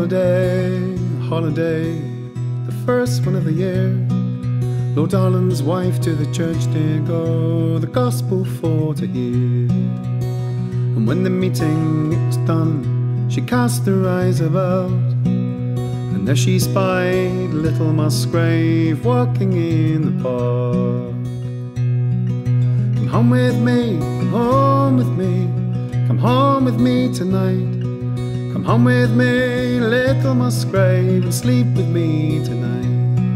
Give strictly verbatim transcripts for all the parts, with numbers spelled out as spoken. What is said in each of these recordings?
holiday, holiday, the first one of the year. Lord Darlin's wife to the church did go, the gospel for to hear. And when the meeting was done, she cast her eyes about, and there she spied little Musgrave walking in the park. Come home with me, come home with me, come home with me tonight. Come home with me, little Musgrave, and sleep with me tonight.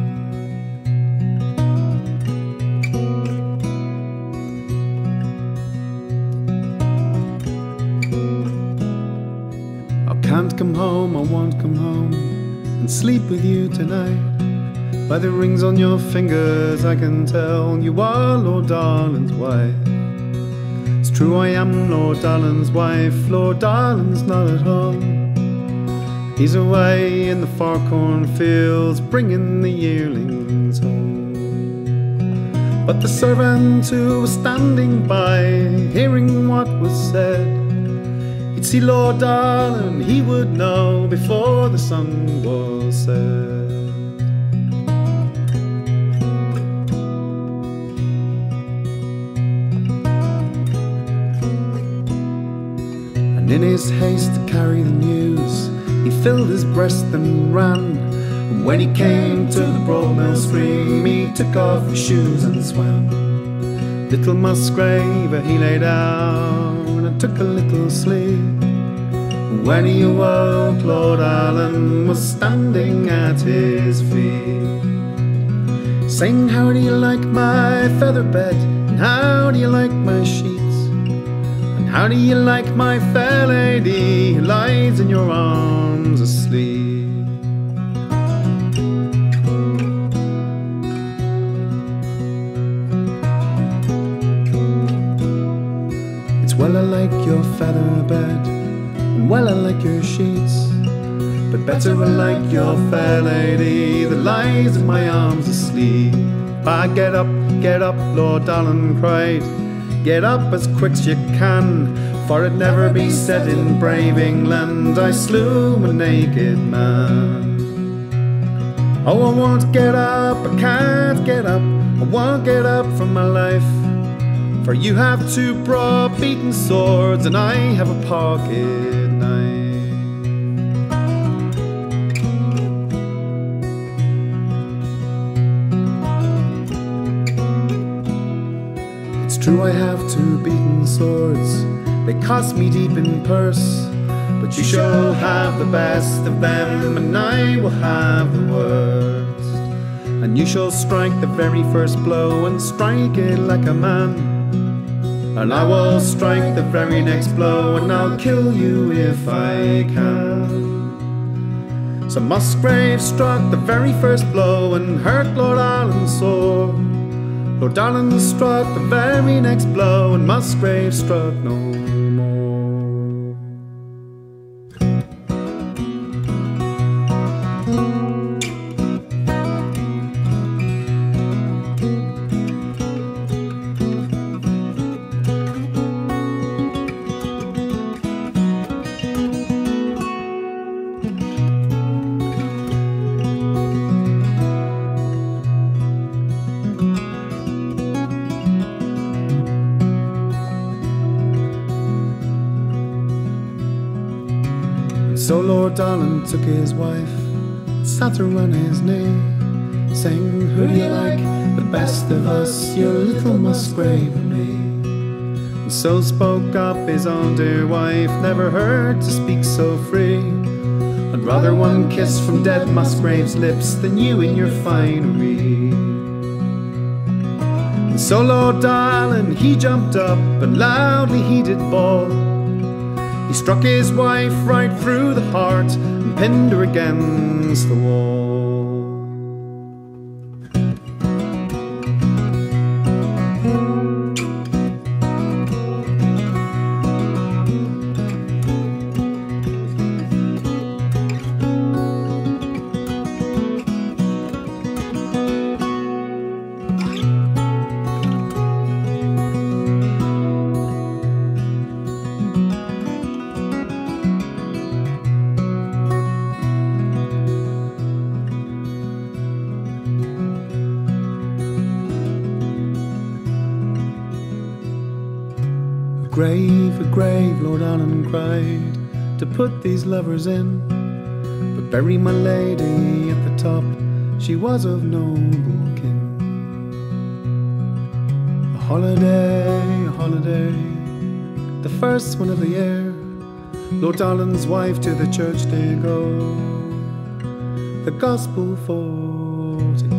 I can't come home, I won't come home and sleep with you tonight. By the rings on your fingers I can tell you are Lord Darlin's wife. It's true I am Lord Darlin's wife, Lord Darlin's not at home. He's away in the far cornfields bringing the yearlings home. But the servant who was standing by, hearing what was said, he'd see Lord Darlin, he would know before the sun was set. In his haste to carry the news, he filled his breast and ran. And when he came to the broad mill stream, he took off his shoes and swam. Little Musgrave, he lay down and took a little sleep. And when he awoke, Lord Darlin was standing at his feet, saying, how do you like my feather bed, and how do you like my sheets? How do you like my fair lady who lies in your arms asleep? It's well I like your feather bed, and well I like your sheets, but better I like your fair lady that lies in my arms asleep. Ah, get up, get up, Lord Darlin cried. Get up as quick as you can, for it never be said in brave England I slew a naked man. Oh, I won't get up, I can't get up, I won't get up from my life, for you have two broad beaten swords and I have a pocket knife. True, I have two beaten swords, they cost me deep in purse, but you shall have the best of them, and I will have the worst. And you shall strike the very first blow, and strike it like a man, and I will strike the very next blow, and I'll kill you if I can. So Musgrave struck the very first blow, and hurt Lord Darlin's sore. Lord Darlin struck the very next blow, and Musgrave struck no more. So Lord Darlin took his wife, sat her on his knee, saying, who do you like the best of us, your little Musgrave and me? And so spoke up his own dear wife, never heard to speak so free. I'd rather one kiss from dead Musgrave's lips than you in your finery. And so Lord Darlin, he jumped up and loudly he did bawl. He struck his wife right through the heart and pinned her against the wall. grave, a grave, Lord Allen cried, to put these lovers in, but bury my lady at the top, she was of noble kin. A holiday, a holiday, the first one of the year, Lord Allen's wife to the church they go, the gospel for to